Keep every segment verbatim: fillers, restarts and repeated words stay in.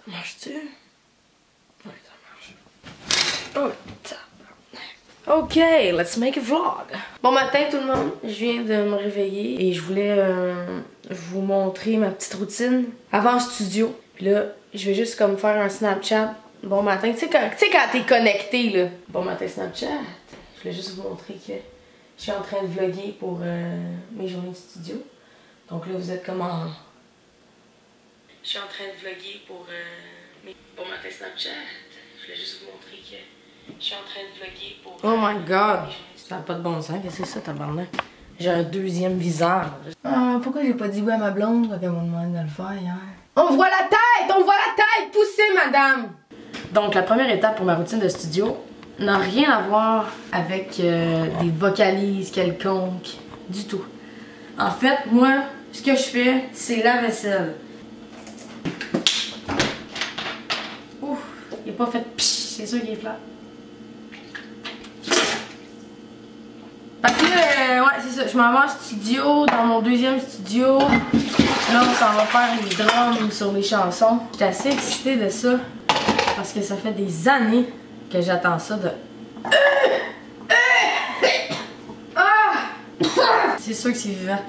Marche-tu? Oui, ça marche. Oh, tabarnak. Ok, let's make a vlog. Bon matin tout le monde, je viens de me réveiller et je voulais euh, vous montrer ma petite routine avant le studio. Puis là, je vais juste comme faire un Snapchat. Bon matin, tu sais quand, quand t'es connecté là. Bon matin Snapchat. Je voulais juste vous montrer que je suis en train de vlogger pour euh, mes journées de studio. Donc là, vous êtes comme en... Je suis en train de vlogger pour euh, mes... Bon matin Snapchat. Je voulais juste vous montrer que je suis en train de vlogger pour... Oh my god! Ça n'a pas de bon sens. Qu'est-ce que c'est ça, tabarnak? J'ai un deuxième visage. Ah, pourquoi j'ai pas dit oui à ma blonde quand elle m'a demandé de le faire hier? On voit la tête! On voit la tête! Poussez, madame! Donc, la première étape pour ma routine de studio n'a rien à voir avec euh, des vocalises quelconques. Du tout. En fait, moi, ce que je fais, c'est la vaisselle. Ouf! Il n'est pas fait psh! C'est sûr qu'il est plat. Fait que là, euh, ouais, c'est ça. Je m'en vais en studio, dans mon deuxième studio. Là, on s'en va faire les drums sur les chansons. J'étais assez excitée de ça. Parce que ça fait des années que j'attends ça de... C'est sûr que c'est vivant.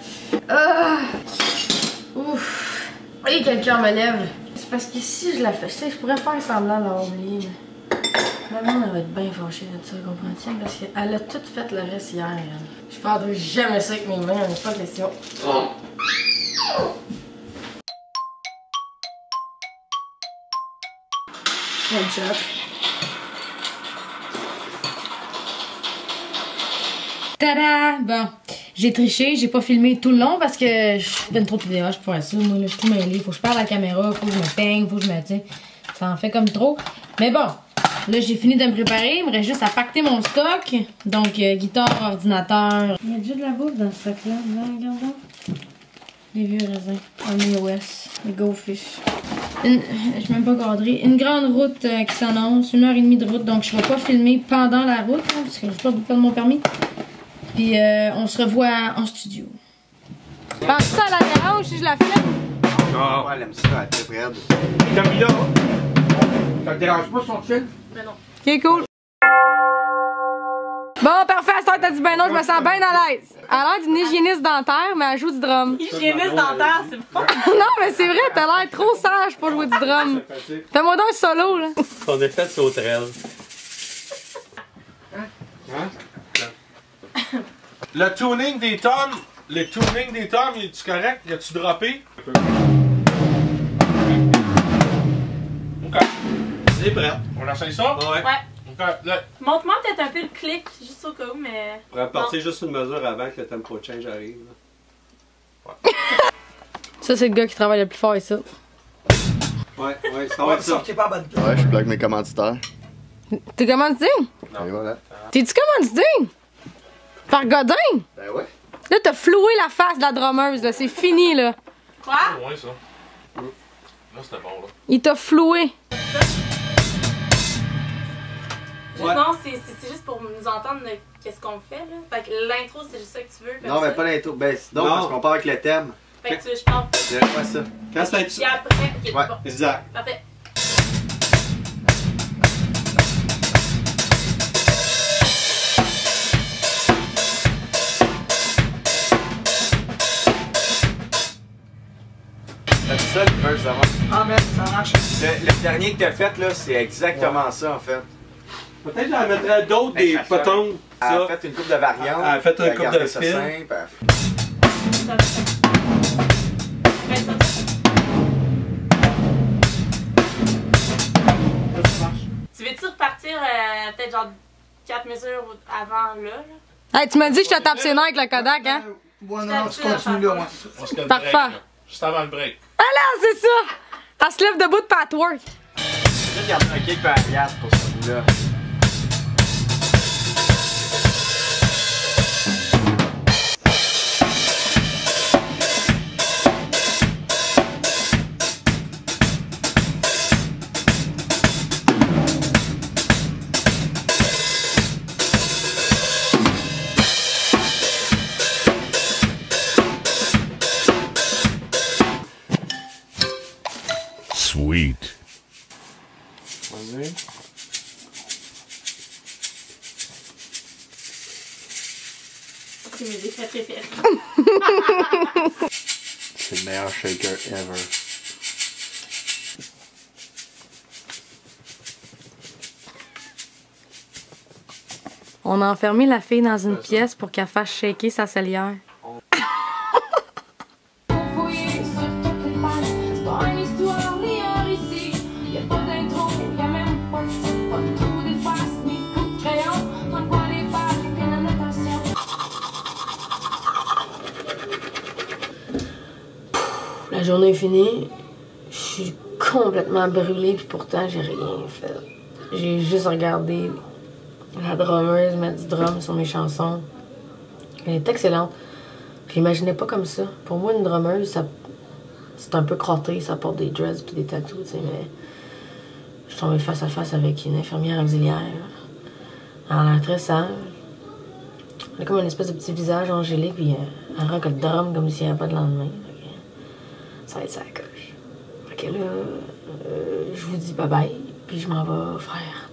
Ouf. Et quelqu'un me lève. C'est parce que si je la fais, je sais, je pourrais faire semblant de l'avoir oublié. Ma mère, elle va être bien fâchée de ça, comprends-tu? Parce qu'elle a tout fait le reste hier. Elle. Je prendrai jamais ça avec mes mains, on n'est pas question. Headshot. Tada! Bon, j'ai triché, j'ai pas filmé tout le long parce que je donne trop de vidéos, je peux faire ça. Moi, là, je suis tout mêlée. Faut que je parle à la caméra, faut que je me peigne, faut que je me tiens. Ça en fait comme trop. Mais bon, là, j'ai fini de me préparer. Il me reste juste à pacter mon stock. Donc, euh, guitare, ordinateur. Il y a déjà de la bouffe dans ce stock-là. Regarde donc. Les vieux raisins. Un iOS. Les Go Fish. Une, je suis même pas cadrée. Une grande route euh, qui s'annonce. Une heure et demie de route. Donc, je ne vais pas filmer pendant la route. Hein, parce que je n'ai pas de mon permis. Puis, euh, on se revoit en studio. Pense ça à la garage si je la filme? Non. Ouais, elle aime ça, elle est très raide. Camilla, ça te dérange pas son chill? Mais non. Ok, cool. Bon, parfait, à t'as dit ben non, je me sens bien à l'aise. Elle a l'air d'une hygiéniste dentaire, mais elle joue du drum. Hygiéniste dentaire, c'est bon. Non, mais c'est vrai, t'as l'air trop sage pour jouer du drum. Fais-moi donc un solo, là. Son effet de sauterelle. Hein? Hein? Le tuning des tomes, le tuning des tomes, est-tu correct? Y a-tu droppé? Ok. C'est prêt. On essaye ça? Ouais. Ouais. Ok. Là. Montre-moi peut-être un peu le clic, juste au cas où, mais... On pourrait partir juste une mesure avant que le tempo change arrive. Ouais. Ça, c'est le gars qui travaille le plus fort ici. Ouais, ouais, ça va être ça. Ouais, je bloque mes commanditaires. T'es commandité? Et voilà. T'es-tu commandité? Par Godin? Ben ouais. Là, t'as floué la face de la drummeuse, là. C'est fini, là. Quoi? Ouais, ça. Là, c'était bon, là. Il t'a floué. Ouais. Non, c'est juste pour nous entendre qu'est-ce qu'on fait, là. Fait que l'intro, c'est juste ça que tu veux. Non, mais pas l'intro. Ben, non, parce qu'on part avec le thème. Fait que tu veux, je pense. C'est pas ça. Quand c'est un Puis après, ok, Ouais. bon. Exact. Parfait. C'est ça le verse avant. Ah merde, ça marche. Le, le dernier que t'as fait, là, c'est exactement ouais. ça, en fait. Peut-être que j'en mettrais d'autres, des Ben, potons. Elle a fait une coupe de variantes. Elle a fait une elle coupe gardé de ça fil. simple, elle- Ça, ça. Ouais, ça, ça. Ça marche. Tu veux-tu repartir euh, peut-être genre quatre mesures avant là? là? Hey, tu m'as dit que je te tape ses nerfs avec le Kodak, hein? Ouais, non, non, tu continues là, ouais. On se calme Parfait. break, là. Juste avant le break. Ah là, c'est ça! Elle se lève debout de patchwork. J'ai gardé un kick par arrière pour ce bout-là. Sweet. Vas-y. C'est mes effets préférés. C'est le meilleur shaker ever. On a enfermé la fille dans une pièce pour qu'elle fasse shaker sa salière. La journée est finie, je suis complètement brûlée puis pourtant j'ai rien fait. J'ai juste regardé la drummeuse mettre du drum sur mes chansons. Elle est excellente. Je l'imaginais pas comme ça. Pour moi, une drummeuse, ça, c'est un peu crotté, ça porte des dreads puis des tattoos, tu sais, mais je suis tombée face à face avec une infirmière auxiliaire. Elle a l'air très sage. Elle a comme une espèce de petit visage angélique puis elle rock le drum comme s'il n'y avait pas de lendemain. Ça va être ça la coche. Fait que là, euh, je vous dis bye bye, puis je m'en vais faire